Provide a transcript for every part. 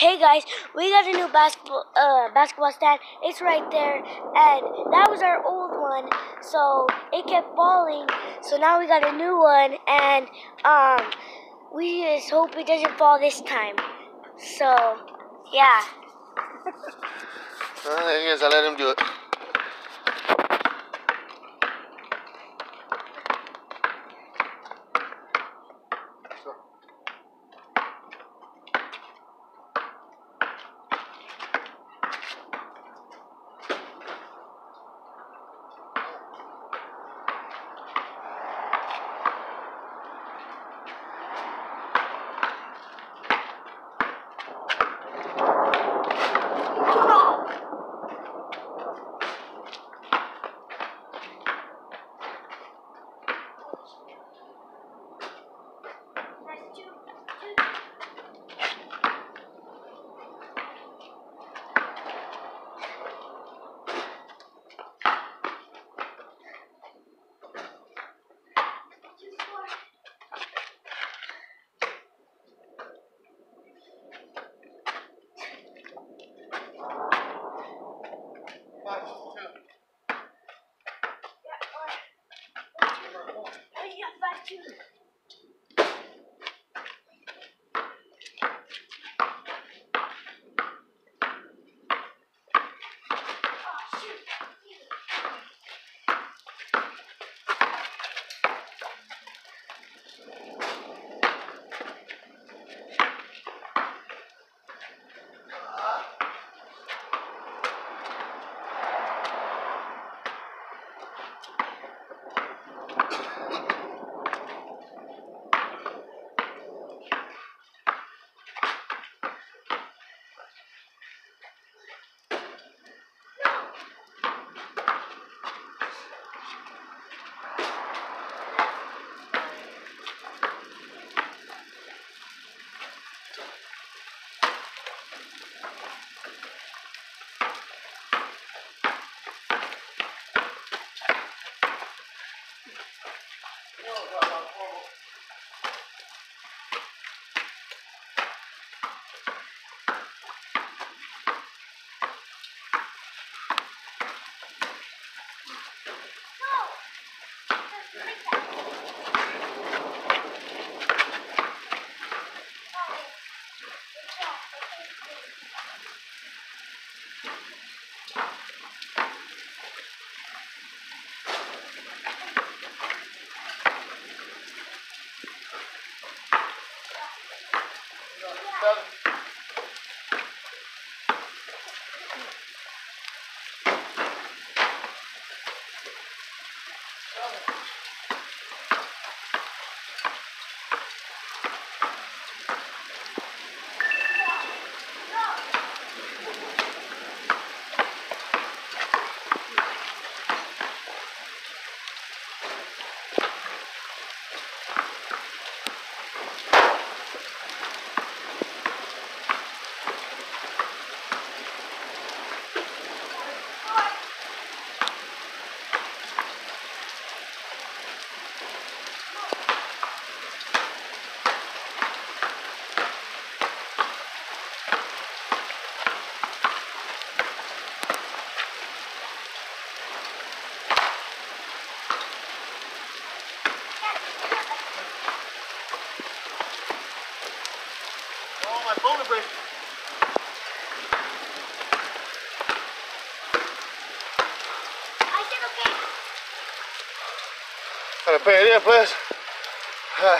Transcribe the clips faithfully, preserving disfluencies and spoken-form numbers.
Hey guys, we got a new basketball uh, basketball stand. It's right there, and that was our old one, so it kept falling. So now we got a new one, and um, we just hope it doesn't fall this time. So, yeah. Well, there he is. I let him do it. My phone to break. I said okay. Para pedir, pues. Ah.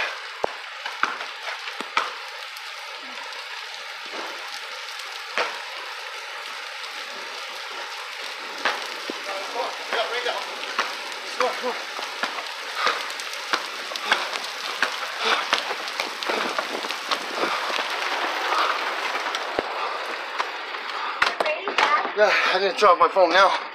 Yeah, bring it down. Come on, come on. Yeah, I didn't drop my phone now.